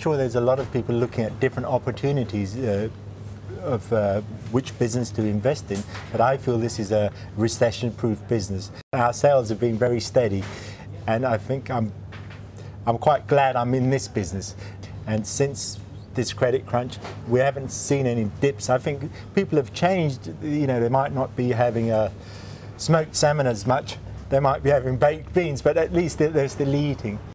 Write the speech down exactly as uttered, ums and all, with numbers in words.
sure there's a lot of people looking at different opportunities uh, of uh, which business to invest in, but I feel this is a recession-proof business. Our sales have been very steady, and I think I'm, I'm quite glad I'm in this business. And since this credit crunch, we haven't seen any dips. I think people have changed. You know, they might not be having a smoked salmon as much. They might be having baked beans, but at least they're, they're still eating.